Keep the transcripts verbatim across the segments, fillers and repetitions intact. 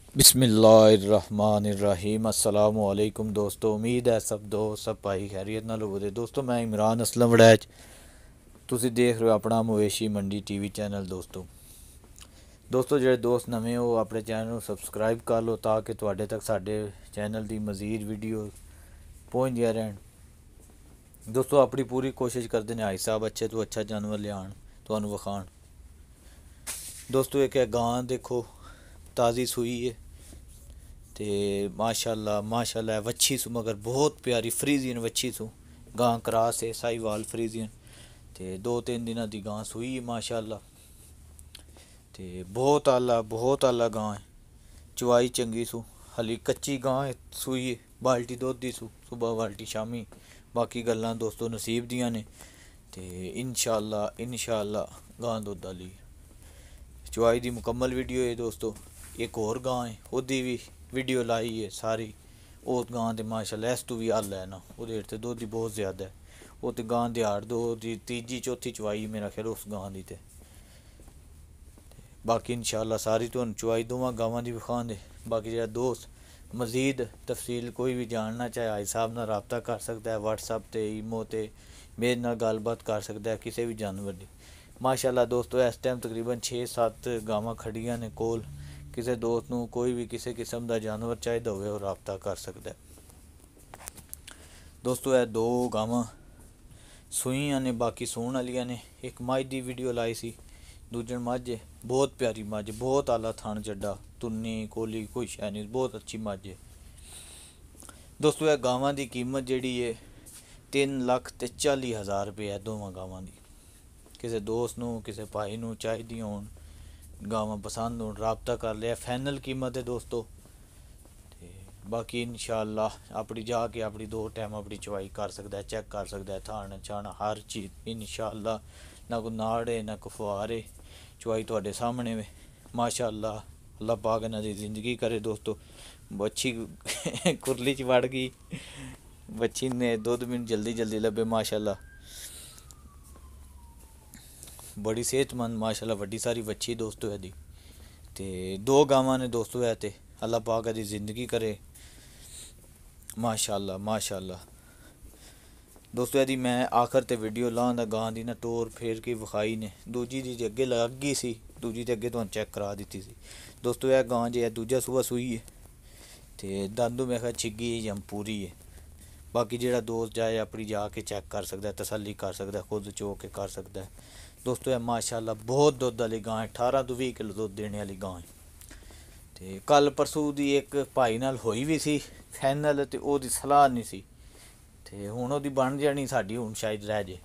बिस्मिल्लाहिर्रहमानिर्रहीम अस्सलामुअलैकुम दोस्तों। उम्मीद है सब दोस्त सब भाई खैरियत नाल होवोगे। दोस्तों मैं इमरान असलम वड़ैच, तुसी देख रहे हो अपना मवेशी मंडी टीवी चैनल। दोस्तों दोस्तों ਜਿਹੜੇ ਦੋਸਤ ਨਵੇਂ ਹੋ ਆਪਣੇ ਚੈਨਲ ਨੂੰ ਸਬਸਕ੍ਰਾਈਬ ਕਰ ਲਓ ਤਾਂ ਕਿ ਤੁਹਾਡੇ ਤੱਕ ਸਾਡੇ ਚੈਨਲ ਦੀ ਮਜ਼ੀਦ ਵੀਡੀਓ ਪਹੁੰਚਦੀਆਂ ਰਹਿਣ। ਦੋਸਤੋ ਆਪਣੀ ਪੂਰੀ ਕੋਸ਼ਿਸ਼ ਕਰਦੇ ਨੇ ਹਾਈ ਸਾਹਿਬ ਅੱਛੇ ਤੋਂ ਅੱਛਾ ਜਾਨਵਰ ਲਿਆਉਣ ਤੁਹਾਨੂੰ ਵਿਖਾਉਣ। ਦੋਸਤੋ ਇੱਕ ਹੈ ਗਾਂ, ਦੇਖੋ ताज़ी सूई है तो माशाल्लाह माशाल्लाह वच्छी सू, मगर बहुत प्यारी फ्रीजियन वच्छी सू। गां क्रास है साहिवाल फ्रीजियन तो दो तीन दिनों की गां सूई है माशाल्लाह। तो बहुत आला बहुत आला गां है, चवाई चंगी सू। हली कच्ची गां है, सूई है, बाल्टी दुध दी सू, सुबह बाल्टी शामी। बाकी गल्लां दोस्तों नसीब दियां ने तो इंशाअल्लाह इंशाअल्लाह गां दुध वाली चवाई दी मुकम्मल वीडियो है। दोस्तों एक और गां है, ओह्दी भी वीडियो लाई है सारी। उस गां ते माशाल्लाह इस तू भी हल है ना, ओह्दे ते दुद्ध बहुत ज़्यादा है। वो तो गां दिहाड़ दो दी तीजी चौथी चवाई मेरा ख्याल उस गां दी ते बाकी इंशाअल्लाह सारी तुहानूं चवाई दोवां गावां दी विखांदे। बाकी जेह्ड़ा दोस्त मज़ीद तफसील कोई भी जानना चाहे हाई साहब नाल राबता कर सकता है, व्हाट्सअप ते ईमो ते मेरे नाल गलबात कर सकता है किसी भी जानवर दी। माशाल्लाह दोस्तों इस टाइम तकरीबन छे सत्त गावां खड़ियां ने कोल। किसी दोस्त नूं कोई भी किसी किस्म का जानवर चाहिए होवे और राबता कर सकता है। दोस्तों यह दो गावां सूईयां ने, बाकी सूण वालियां ने। एक मझ की वीडियो लाई सी, दूजे मझ है, बहुत प्यारी मझ, बहुत आला थन चड्डा, तुन्नी कोली कोई शै नहीं, बहुत अच्छी मझ है। दोस्तों यह गावां की कीमत जिहड़ी है तीन लख ते चाली हज़ार रुपये है दोवां गावां की। किसी दोस्त नूं किसी भाई नूं चाहिदी होण, गावां पसंद होण, राबता कर लिया। फाइनल कीमत है दोस्तों। ते बाकी इंशाअल्लाह अपनी जाके अपनी दो टाइम अपनी चवाई कर सकता है, चेक कर सकता है, थान छाना हर चीज़ इंशाअल्लाह। ना कोई नाड़ है ना कोई फुहार है, चवाई तुहाडे सामने वे माशाअल्लाह। अल्लाह पाक इन्हां दी जिंदगी करे। दोस्तों बच्ची कुरली च वड़ गई, बच्ची ने दुद्ध भी जल्दी जल्दी लब्भे माशाअल्लाह। बड़ी सेहतमंद माशाल्लाह वड्डी सारी बच्ची दोस्तों यदी ते दो गावां ने दोस्तों है ते अल्लाह पाक दी ज़िंदगी करे माशाल्लाह माशाल्लाह। दोस्तों यदी मैं आखिर ते वीडियो लांदा गां दी ना टोर फेर के विखाई ने, दूजी दी अगे लग गई सी, दूजी ते अगे तुहानूं चेक करा दित्ती सी। दोस्तों यह गां जे दूजा सूआ सूई है ते दंदू मेरे ख्याल छिग्गी जां पूरी है। बाकी जेह्ड़ा दोस्त जाए अपनी जाके चेक कर सकता है, तसल्ली कर सकता है, खुद चो के कर सकता है। दोस्तों यह माशाल्लाह बहुत दुद्ध वाली गां है, अठारह तो बीस किलो दुद्ध देने वाली गां है। तो कल परसों दी एक भाई नाल होई भी सी फाइनल, तो ओहदी सलाह नहीं सी ते हुण ओहदी बन जानी साडी, हुण शायद रह जे।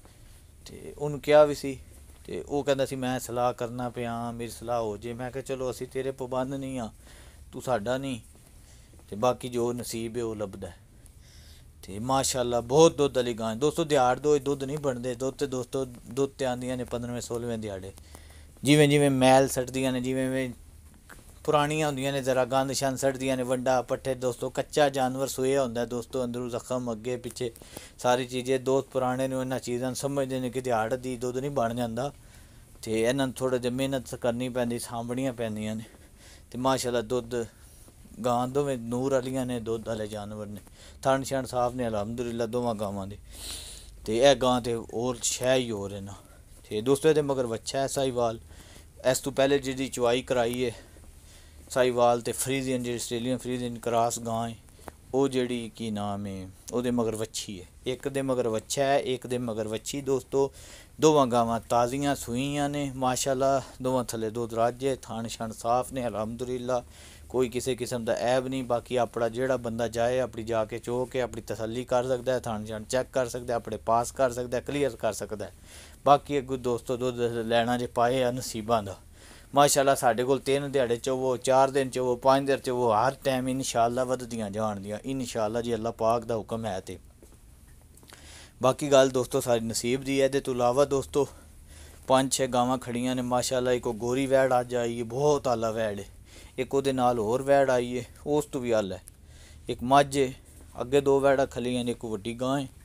ते उन्होंने कहा भी सी ते ओह कहंदा सी मैं सलाह करना पिया, मेरी सलाह हो जे। मैं कहा चलो असीं तेरे पाबंद नहीं हाँ, तू साडा नहीं, ते बाकी जो नसीब है वो लभदा है। तो माशाल्लाह बहुत दुद्ध वाली गां। दोस्तों दिहाड़ दो दुद्ध नहीं बनते, दुद्ध तो दोस्तों दुद्ध तो आंदियां ने पंद्रहवें सोलहवें दिहाड़े। जिमें जिमें मैल सटदियां ने, जिमें जिमें पुरानियां होंदियां ने जरा गंद शंद सटदियां ने, वंडा पट्ठे दोस्तों कच्चा जानवर सोया होंदा है दोस्तों, अंदरों जख्म अगे पिछे सारी चीज़ें। दोस्त पुराने ने इन्हां चीज़ां समझदे ने कि दिहाड़ दी दुद्ध नहीं बन जांदा, ते इन्हां थोड़ा जिहा मेहनत करनी पैंदी, सांभणियां पैंदियां ने। ते माशाल्लाह दुद्ध गां दोवें नूर वालियां ने, दुद्ध वाले जानवर ने, थन छन साफ ने अलहमदुलिल्लाह दोवां गावां दे। ते यह गां ते होर शै ही होर है ना। ते दोस्तों ये मगर बच्चा है साहिवाल। इस तो पहले जिहदी चवाई कराई है साहिवाल ते फ्रीजियन जी आस्ट्रेलियन फ्रीजियन क्रॉस गां है, वो जिहड़ी की नाम है ओहदे मगर वच्छी है। एक दे मगर बच्चा है, एक दे मगर वच्छी। दोस्तों दोवां गावां ताज़ियां सूईयां ने माशाल्लाह, दोवां थल्ले दुद्ध राजे, थन छन साफ ने अलहमदुलिल्लाह, कोई किसी किस्म का ऐब नहीं। बाकी अपना जेड़ा बंदा जाए अपनी जाके चो के अपनी तसल्ली कर सकता है, थान छन चेक कर सकता है, अपने पास कर सकता है, क्लीयर कर सकता है। बाकी अगों दोस्तों दुद्ध लैना जे पाए आ नसीबां दा माशाल्लाह। साढ़े कोल तीन दिहाड़े चवो, चार दिन चवो, पाँच दिन चवो, हर टाइम इंशाअल्लाह वधदियां जान दियां इंशाअल्लाह जी, अल्लाह पाक दा हुक्म है। ते बाकी गल दोस्तों सारी नसीब दी है। तो अलावा दोस्तों पाँच छे गावां खड़ियां ने माशाल्लाह। एक गोरी वैड़ अज आई है, बहुत आला वैड़ है। एक वो नाल होर वैड़ आई है, उस तो भी हल है। एक मझ है, अगे दो वैड़ा खलियां ने, एक वड्डी गां है।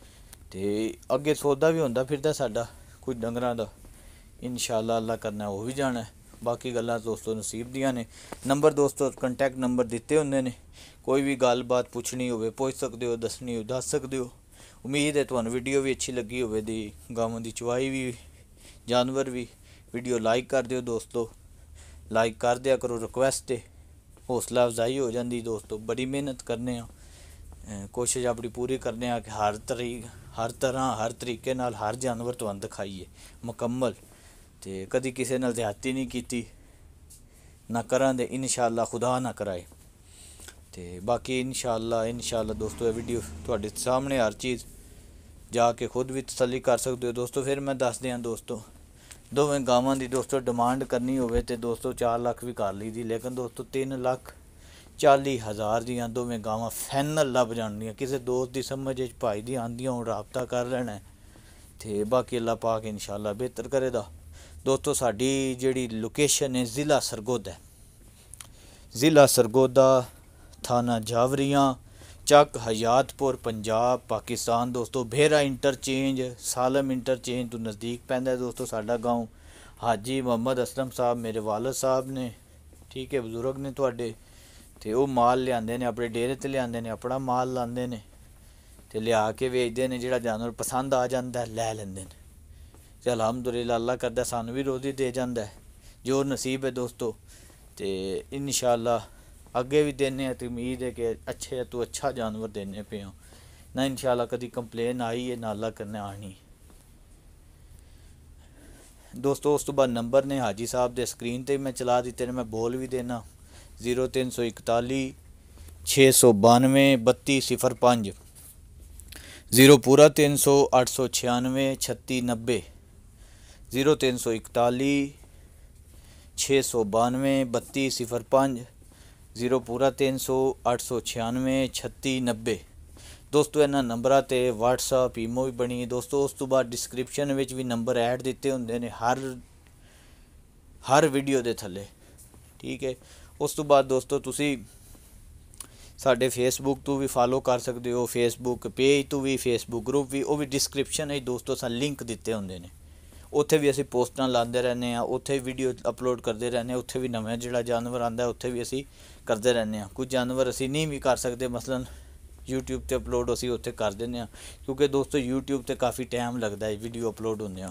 तो अगे सौदा भी होंदा फिरदा साडा कुछ डंगरां दा, इंशाअल्लाह अल्लाह करना वो भी जाना है। बाकी गल्लां दोस्तों नसीब दियां ने। नंबर दोस्तों कंटैक्ट नंबर दिते होंदे ने, कोई भी गल बात पुछनी होवे पुछ सकदे हो, दसनी हो दस सकदे हो। उम्मीद है तुहानू वीडियो भी अच्छी लगी होवे दी, गावां दी चवाई भी जानवर भी। वीडियो लाइक कर दिओ दोस्तों, लाइक कर दिया करो, रिक्वेस्ट है, हौसला अफजाई हो जाती दोस्तों। बड़ी मेहनत करने आ, कोशिश अपनी पूरी करने आ कि हर तरीक हर तरह हर तरीके नाल हर जानवर तुहानू दिखाइए मुकम्मल, ते कदी किसी नाल ज़्यादती नहीं कीती ना करां दे, इंशाअल्लाह खुदा ना कराए। ते बाकी इंशाअल्लाह इंशाअल्लाह दोस्तों ये वीडियो तुहाडे सामने हर चीज़ जाके खुद भी तसल्ली कर सकते हो दोस्तों। फिर मैं दस दियां दोस्तों, दोवें गावां दी दोस्तों डिमांड करनी होवे ते दोस्तों चार लख भी कर ली दी, लेकिन दोस्तों तीन लख चाली हज़ार दियां दोवें गावां फाइनल लभ जाणदियां। किसी दोस्त की समझ भाई दी आंदियां होण राबता कर लेना है, ते बाकी अल्लाह पाक इंशाअल्लाह बेहतर करेगा दोस्तों। साडी जिहड़ी लोकेशन है ज़िला सरगोदा है, ज़िला सरगोदा, थाना जावरियां, चक हयातपुर, पंजाब, पाकिस्तान दोस्तों। भेरा इंटरचेंज सालम इंटरचेंज तो नज़दीक पैंदा है दोस्तों साडा गाँव। हाजी मोहम्मद असलम साहब मेरे वालद साहब ने, ठीक है, बजुर्ग ने तुहाडे, ते वो माल लियाते ने अपने डेरे ते लियाते ने, अपना माल लाते ने ते लिया के वेचते हैं। जिहड़ा जानवर पसंद आ जाता है लै लेंदे ने, ते अलहमदुलिल्लाह अल्लाह करदा सानू भी रोज़ी दे जाता है जो नसीब है दोस्तों। ते इंशाअल्लाह अगे भी देने, तो उम्मीद है कि अच्छे तो अच्छा जानवर देने पे हो ना। इंशाअल्लाह कभी कंप्लेन आई है ना अल्लाह करने आनी दोस्तों। उस तो बाद नंबर ने हाजी साहब दे स्क्रीन ते मैं चला दिते ने, मैं बोल भी देना जीरो तीन सौ इकताली छे सौ बानवे बत्ती सिफर पंज, जीरो पूरा तीन सौ अठ सौ छियानवे छत्ती नब्बे, जीरो तीन सौ इकताली छे सौ बानवे बत्ती सिफर पंज, जीरो पूरा तीन सौ अठ सौ छियानवे छत्ती नब्बे दोस्तों। इन्हां नंबरां ते व्हाट्सअप ईमो भी बनी है दोस्तों। उस तो बाद डिस्क्रिप्शन विच भी नंबर ऐड दिते होंदे ने हर हर वीडियो दे थल्ले, ठीक है। उस तो बाद दोस्तों तुसी साडे फेसबुक तो भी फॉलो कर सकते हो, फेसबुक पेज तो भी, फेसबुक ग्रुप भी, वो भी डिस्क्रिप्शन है दोस्तों असां लिंक दिते होंदे ने। उत्थे भी असीं पोस्टां लांदे रहने आ, उत्थे वीडियो अपलोड करते रहने, उत्थे भी नवां जिहड़ा जानवर आंदा है उत्थे भी असीं करते रहने आ। कुछ जानवर असीं नहीं भी कर सकते, मसलन यूट्यूब ते अपलोड असीं उत्थे कर दिंदे आ, क्योंकि दोस्तों यूट्यूब ते काफ़ी टाइम लगता है वीडियो अपलोड होंदे।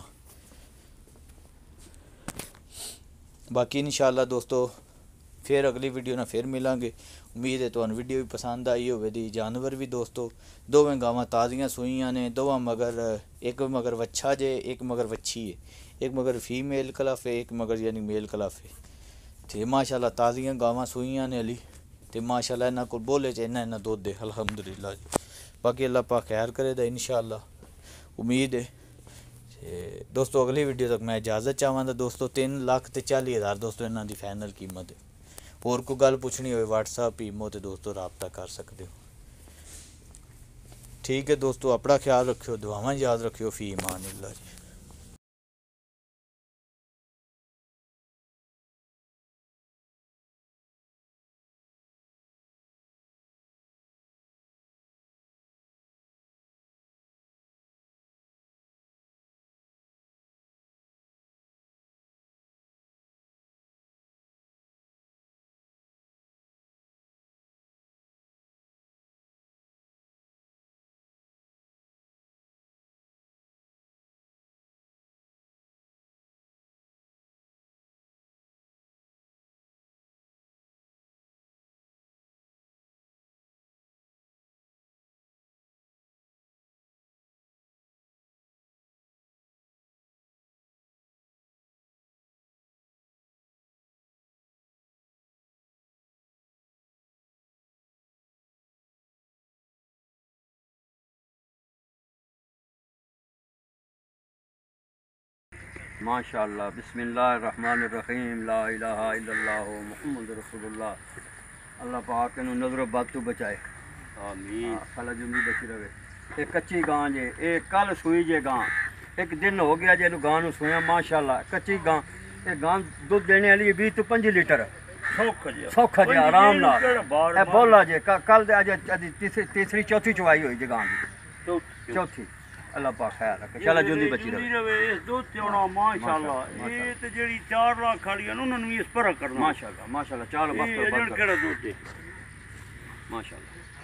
बाकी इंशाअल्लाह दोस्तों फिर अगली वीडियो ना फिर मिलांगे। उम्मीद है तुहानू वीडियो भी पसंद आई होवेगी। जानवर भी दोस्तों दोवें गावां ताज़ियां सूईयां ने, दोवां मगर, एक मगर वच्छा जे, एक मगर वच्छी है, एक मगर फीमेल कलफ है, एक मगर यानी मेल कलफ है। ते माशाअल्लाह ताज़ियां गावां सूईयां ने अली, ते माशाअल्लाह इन्हां कोल बोले च इन्ना इन्ना दुद्ध है अलहमदुलिल्लाह जी। बाकी अल्लाह पाक खैर करे दा इंशाअल्लाह उम्मीद है। दोस्तों अगली वीडियो तक मैं इजाज़त चाहवां दोस्तों। तीन लाख ते चाली हज़ार दोस्तों इन्हां दी फाइनल कीमत है। होर कोई गल पुछनी हो व्हाट्सअप ईमो ते दोस्तों राबता कर सकते हो, ठीक है दोस्तों। अपना ख्याल रखियो, दुआवां याद रखियो। फी ईमानिल्लाह जी। माशाअल्लाह बिस्मिल्लाहिर्रहमानिर्रहीम ला इलाहा इल्लल्लाह मुहम्मद रसूलुल्लाह। अल्लाह पाक इन्हू नज़रो बद तो बचाए, आमीन। साला जुम्मी बची रहे। ये कच्ची गां जे, ये कल सूई जे गां, एक दिन हो गया जे गां नू सूया माशाअल्लाह। कच्ची गां, ये गां दुध देने वाली बीस तो पंजी लीटर सौखा जे आराम नाल बोला जे। कल अज तीसरी तीसरी चौथी चवाई हुई जे गां की, चौथी अल्लाह पाक खैर रखे चला जुंदी बची रहे रवे इस दुध ते होना माशाल्लाह ये ते जेड़ी चार लाख खड़ी है उन्होंने भी इस पर करना माशाल्लाह माशाल्लाह चलो बस ये बस केड़ा दुध है माशाल्लाह